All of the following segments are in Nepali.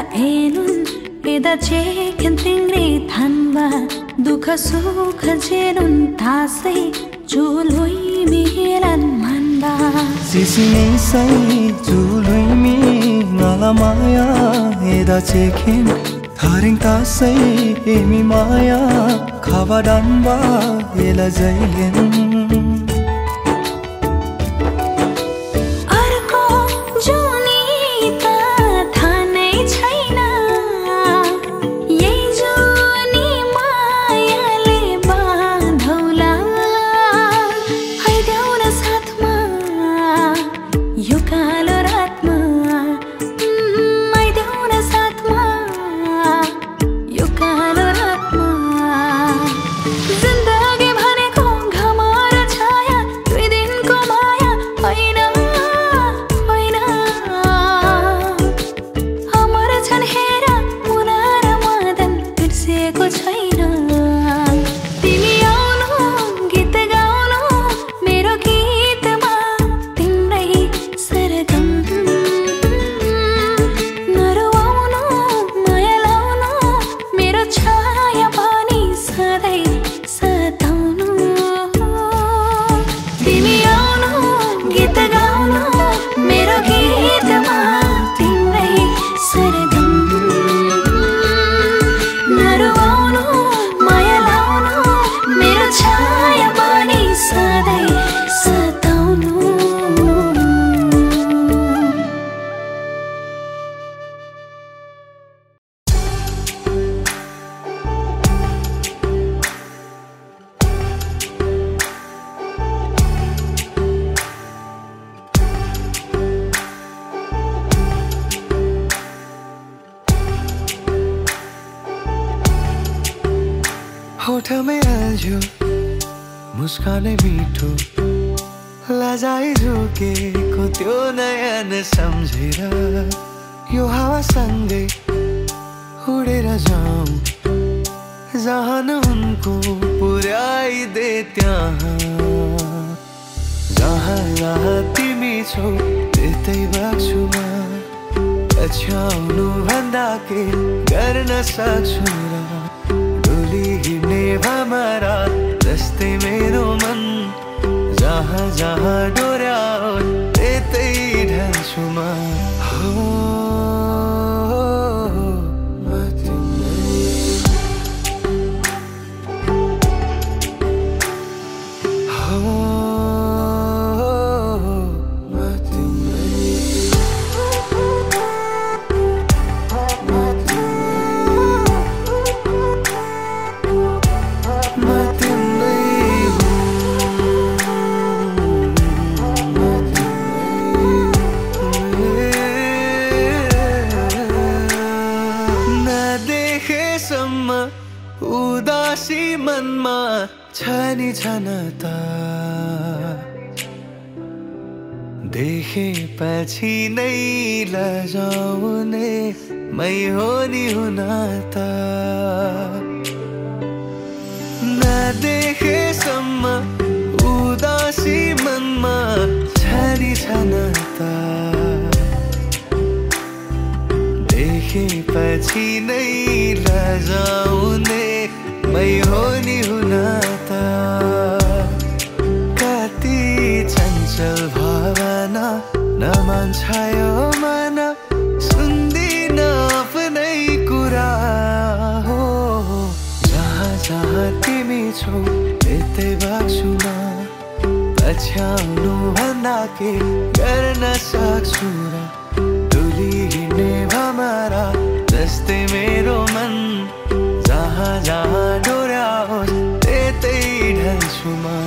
भेनुन एदा चेकेन तिङ्रे थान्बा दुख सुख जेनुन थासै चुलुइ मिलन मान्बा सिसिनी सै चुलुइ मि ngalamaya एदा चेकेन थारिङ तासै एमी माया खाबादानबा एला जैलेन होठ में आल्झो मुस्कानै मिठो लजाइ झुकेको त्यो नयन सम्झेर यो हावासँगै उडेर जाऊँ जहाँ न उनको पुर्याइदे त्यहाँ जहाँ जहाँ तिमी छौ त्यतै बग्छु म पछ्याउनु भन्दा के गर्न सक्छु र हिँड्ने भमरा जस्तै मेरो मन जहाँ जहाँ डोर्याओ त्यतै ढल्छु म उदासी मनमा छनी छनता देखेपछि नै लजाउने मै हो नि हुन त नदेखेसम्म उदासी मनमा छनी छनता देखेपछि नै लजाउने मै हो नि हुन त कति चञ्चल भावना नमान्छ यो मन सुन्दिन आफ्नै कुरा हो जहाँ जहाँ तिमी छौ त्यतै बग्छु म पछ्याउनु भन्दा के गर्न सक्छु र डुली हिँड्ने भमरा जस्तै मेरो मन जहाँ जहाँ डोर्याओस् त्यतै ढल्छु म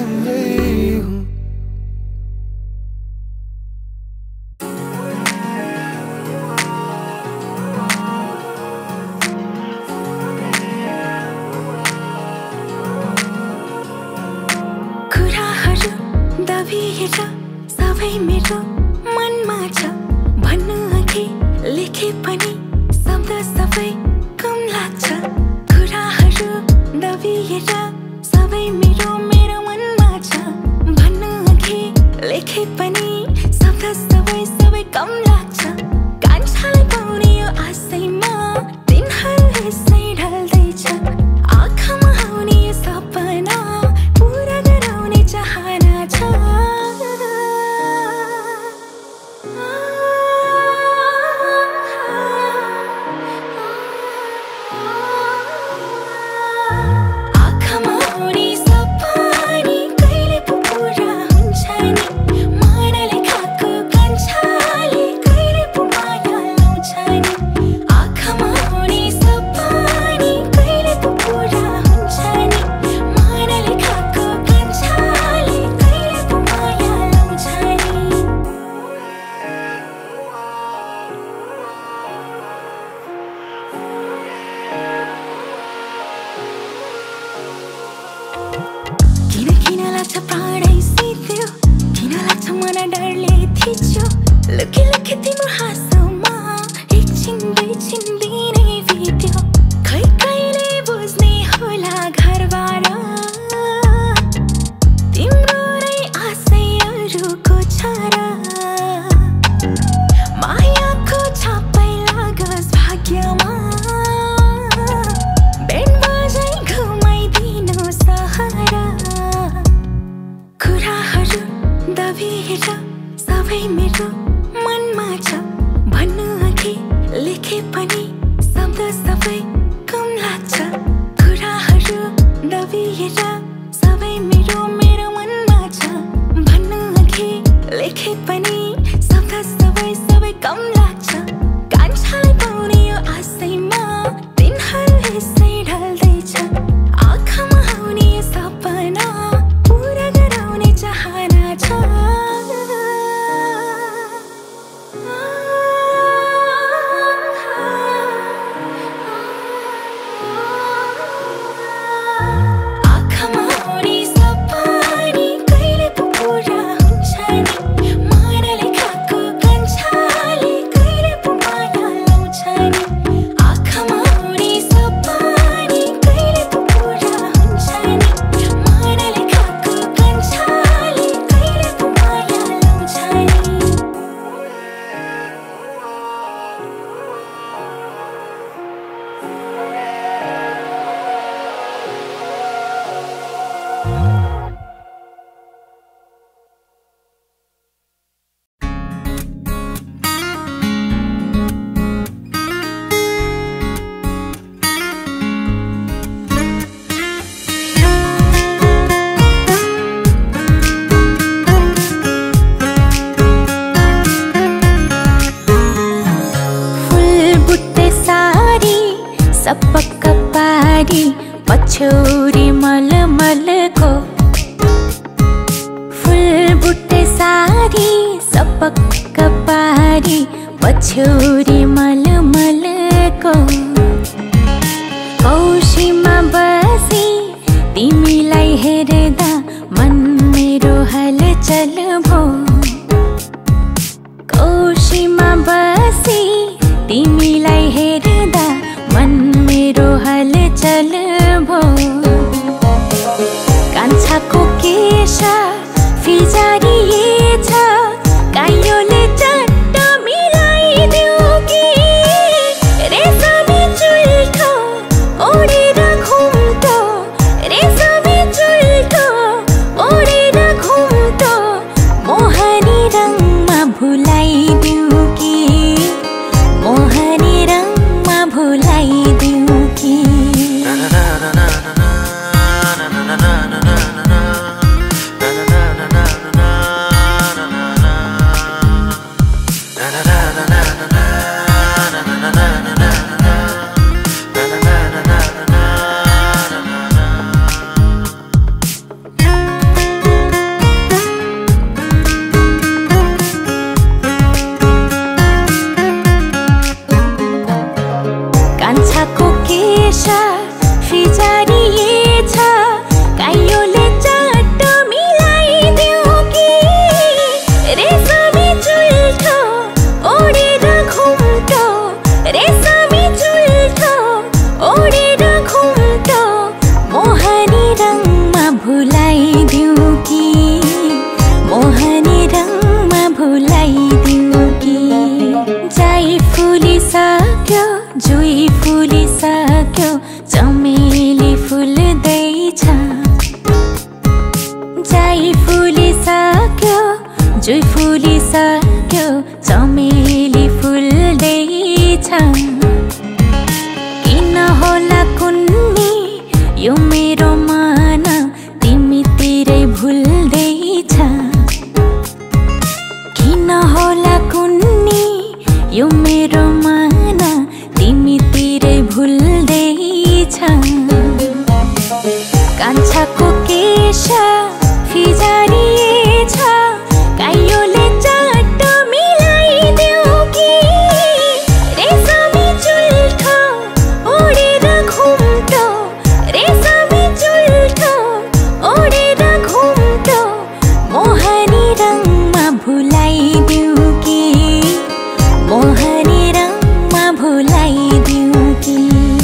तिम्रै हुँ। कुराहरू दबिएर सबै मेरो मनमा छ, भन्नु अघि लेखे पनि शब्द सबै कम लाग्छ। कुराहरू दबिएर सबै मेरो मनमा छ, भन्नु अघि लेखे पनि शब्द सबै कम लाग्छ। कान्छालाई पाउने यो आशैमा दिनहरू यसै ढल्दैछ, आँखामा आउने यो सपना पुरा गराउने चाहना छ। आँखामा आउने सपना कहिले पो पुरा हुन्छ नि, मनले खाएको कान्छाले कहिले पो माया लाउँछ नि। आँखामा आउने सपना कहिले पो पुरा हुन्छ नि, मनले खाएको कान्छाले कहिले पो माया लाउँछ नि। किन लाग्छ प्राणै सिध्यो, किन लाग्छ मन डरले थिच्यो, लुकी लुकी तिम्रो हाँसोमा एकछिन दुईछिन दिनै बित्यो। खै कहिले बुझ्ने होला घरबार, तिम्रो नै आशै अरूको छ र। मायाको छापै लागोस् भाग्यमा, बेन बजाइ घुमाइदिनु सहर। कुराहरू दबिएर सबै मेरो मनमा छ, भन्नु अघि लेखे पनि शब्द सबै कम लाग्छ। कुराहरू दबिएर सबै मेरो मनमा छ, भन्नु अघि लेखे पनि शब्द सबै कम लाग्छ। कान्छालाई पाउने यो आशैमा दिनहरू यसै ढल्दैछ, आँखामा आउने यो सपना पुरा गराउने चाहना छ। आँखामा आउने सपना कहिले पो पुरा हुन्छ नि, मनले खाएको कान्छाले कहिले पो माया लाउँछ नि। आँखामा आउने सपना कहिले पो पुरा हुन्छ नि, मनले खाएको कान्छाले कहिले पो माया लाउँछ नि। फुलबुट्टे सारी सपक्क पारी पछौरी मलमलको, फुलबुट्टे सारी सपक्क पारी पछौरी मलमलको। कौशीमा बसी तिमीलाई हेर्दा मन मेरो हलचल भो। कौशीमा बसी तिमीलाई हेर्दा मन मेरो हलचल भो। कान्छाको केश फिजारिएछ, काइयोले चट्ट मिलाइदेऊ कि रेशमी जुई फुलिसक्यो चमेली फुल्दैछ किन होला कुन्नी यो मेरो मन तिमीतिरै भुल्दैछ किन होला कुन्नी यो मेरो मन तिमीतिरै भुल्दैछ कान्छाको केश फिजारिएछ काइयोले चट्ट मिलाइदेऊ कि रेशमी चुल्ठो ओडेर घुम्टो रेशमी चुल्ठो ओडेर घुम्टो मोहनी रङमा भुलाइदेऊ कि मोहनी रङमा भुलाइदेऊ कि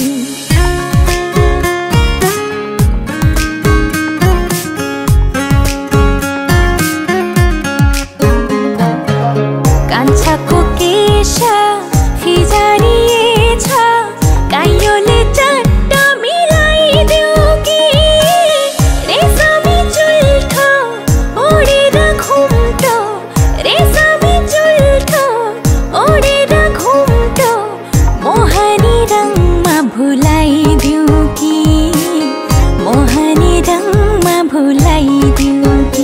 कान्छाको केश फिजारिएछ काइयोले चट्ट मिलाइदेऊ कि रेशमी चुल्ठो ओडेर घुम्टो रेशमी चुल्ठो ओडेर घुम्टो मोहनी रङमा भुलाइदेऊ कि मोहनी रङमा भुलाइदेऊ कि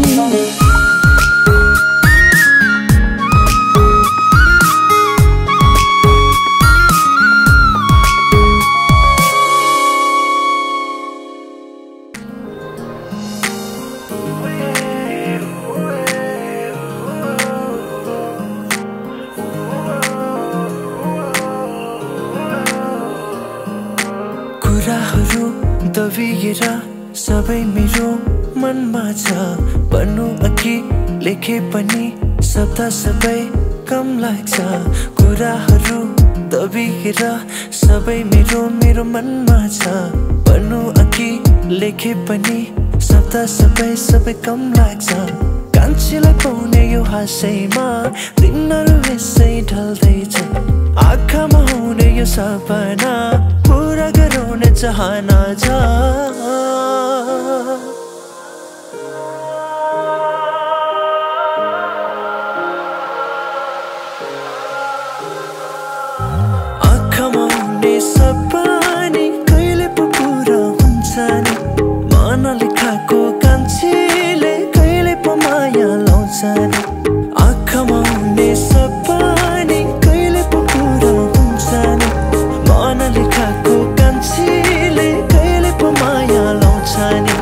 कुराहरू दबिएर सबै मेरो मनमा छ भन्नु अघि लेखे पनि शब्द सबै कम लाग्छ कुराहरू दबिएर सबै मेरो मनमा छ भन्नु अघि लेखे पनि शब्द सबै कम लाग्छ कान्छीलाई पाउने यो हाँसैमा दिनहरू यसै ढल्दैछ आँखामा हुने यो सपना पूरा गराउने चाहना छ आँखामा हुने सपना कहिले पो पुरा हुन्छ नि मनले खाएको कान्छीले कहिले पो माया लाउँछ नि आँखामा हुने सपना कहिले पो पुरा हुन्छ नि मनले खाएको कान्छीले कहिले पो माया लाउँछ नि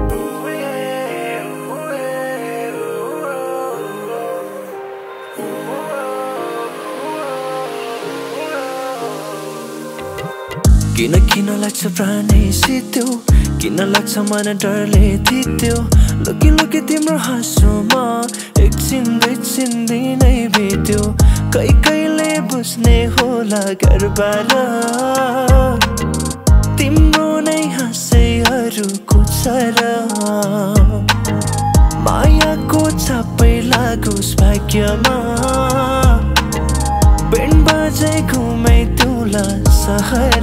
किन लाग्छ प्राणै सित्यो किन लाग्छ मन डरले थित्यो लुकी तिम्रो हाँसोमा एकछिन दुईछिन दिनै बित्यो कहिले बुझ्ने होला घरबार तिम्रो नै हाँसैहरूको छ र मायाको छापै लागोस् भाग्यमा बेन बजै घुमै तुला सहर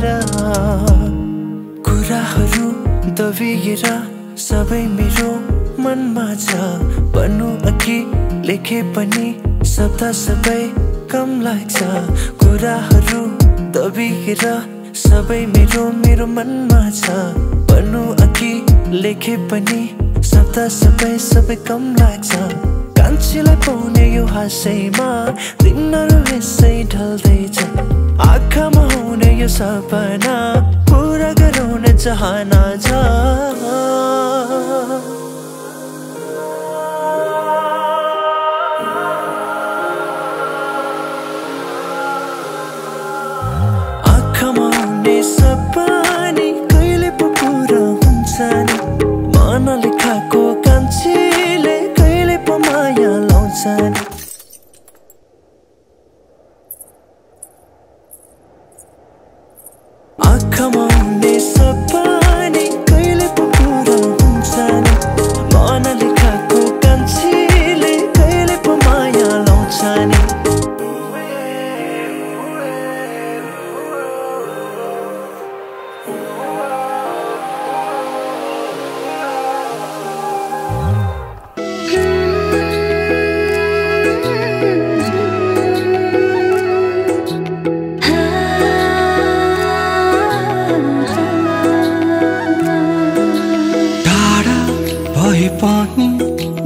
कुराहरू दबिएर सबै मेरो मनमा छ भन्नु अघि लेखे पनि शब्द सबै कम लाग्छ कुराहरू दबिएर सबै मेरो मनमा छ भन्नु अघि लेखे पनि शब्द सबै कम लाग्छ कान्छीलाई पाउने यो हाँसैमा दिनहरू यसै ढल्दैछ आँखामा हुने यो सपना पूरा गराउने चाहना छ आँखामा हुने सपना कहिले पो पुरा हुन्छ नि मनले खाएको कान्छीले कहिले पो माया लाउँछ नि आँखामा हुने सपना कहिले पो पुरा हुन्छ नि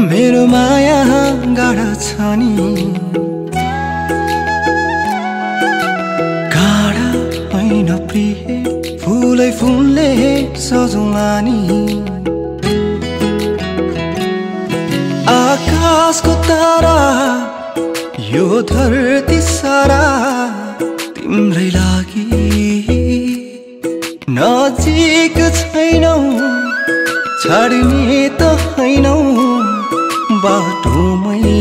मेरो माया गाढा छ नि गाढा होइन प्रिय फुलै फुलले सजौँला नि आकाशको तारा यो धरती सारा तिम्रै लागि नजिक छैनौ छाड्ने त हैनौ बाटोमै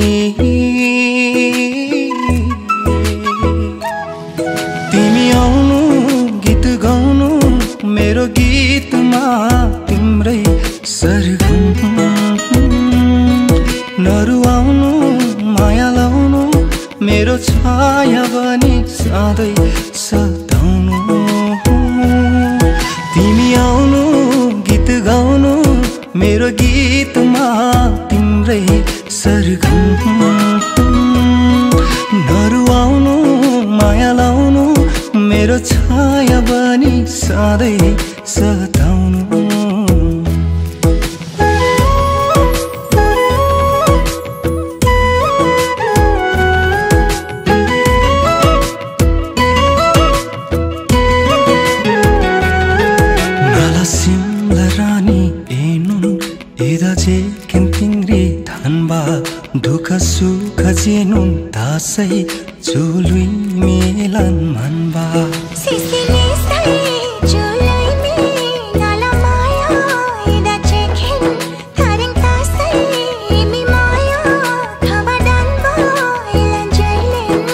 तिमी आउनु गीत गाउनु मेरो गीतमा तिम्रै सरगम नरुवाउनु माया लाउनु मेरो छाया बनी सधैँ सताउनु तिमी आउनु गीत गाउनु मेरो गीतमा तिम्रै सरगम नरुवाउनु माया लाउनु मेरो छाया बनी सधैँ सताउनु दुःख सुख जेनुन दासै चुलुई मेलन मनबा सिसिले सै चुलुई मे नाला माया इदा चेखिन थारिङ तासै इमी माया खबडान इलन जैलेन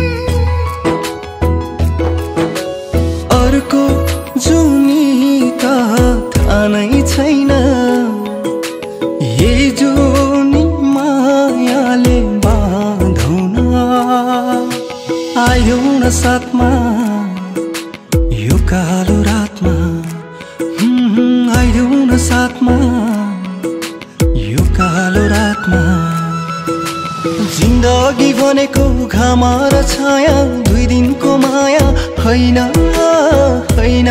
अर्को जुनी त थाहा नै छैन यही जुनी मायाले बाँधौन आयौ न साथमा यो कालो रातमा आयौ न साथमा यो कालो रातमा जिन्दगी भनेको घाम र छाया दुई दिनको माया होइन होइन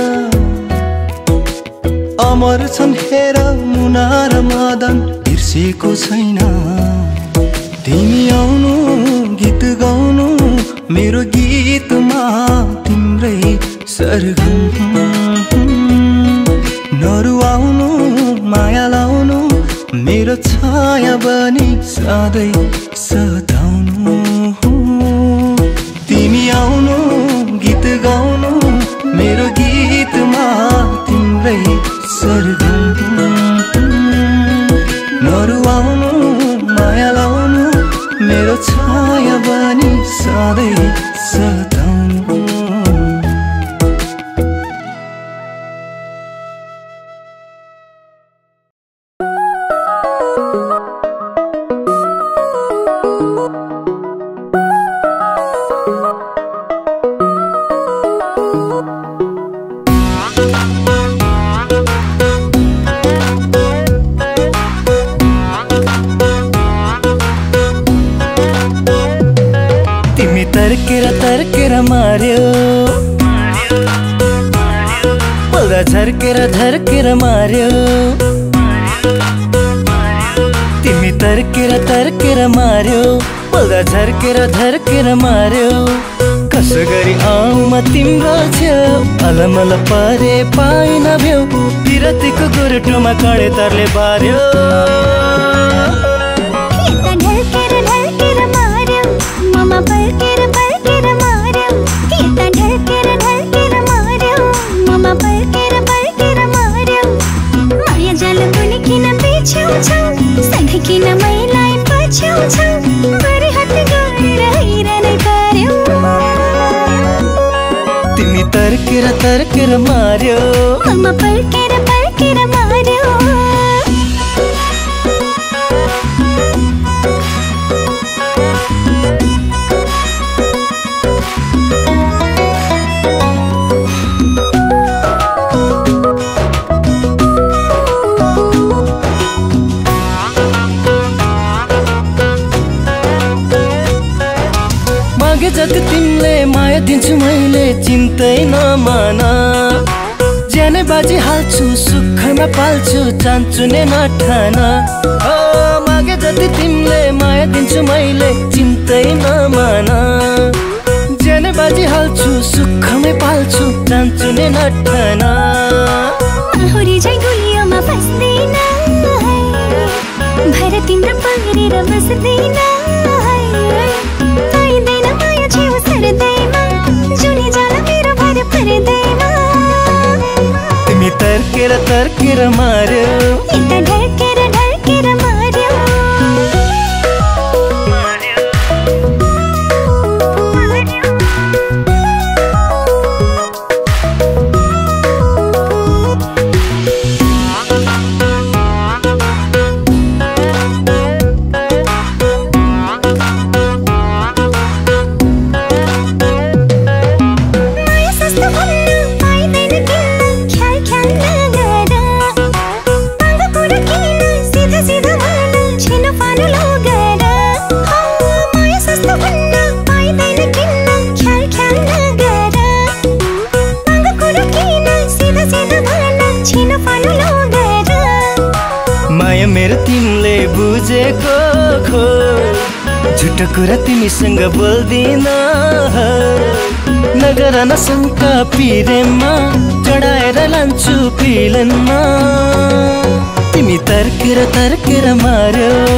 अमर छन् हेर मुना र मदन बिर्सेको छैन तिमी आउनु गीत गाउनु मेरो गीतमा तिम्रै सरगम नरुवाउनु माया लाउनु मेरो छाया बनी सधैँ सताउनु तिमी आउनु गीत गाउनु मेरो गीतमा तिम्रै सरगम नरुवाउनु माया लाउनु मेरो छाया बनी सधैँ सताउनु तर्केर मार्यो बोल्दा झर्केर मार्यो तिमी तर्केर मार्यो बोल्दा झर्केर मार्यो कसो गरी आउँ म तिम्रो छेउ अलमल परे पाइन भ्यौ विरतीको गोरटोमा कडे तरले बार्यो किन मैलाई पछ्याउँछौ बरी हात गरेर हिँड्नै पर्यो तिमी तर्केर मार्यो म पर्केर मार्यो जति तिमीले माया दिन्छु मैले चिन्तै नमाना बाजी हाल्छु सुखमा पाल्छु चान्छु नै नठाना भन्छु मैले चिन्तै नमान ज्यानै बाजी हाल्छु सुखमै पाल्छु जान्छु नि नठन होरी झै गुलियोमा फस्दैन भएर तिम्रो परेर बस्दैन पाइँदैन माया छेउ सर्दैमा जुनी जाला मेरो भर पर्दैमा तिमी तर्केर तर्केर मार्यो यता ढर्केर ढर्केर मार्यो माया मेरो तिमीले बुझेको खो झुटो कुरा तिमीसँग बोल्दिन नगर न शङ्का पिरेमा चढाएर लान्छु पिलनमा तिमी तर्केर तर्केर मार्यो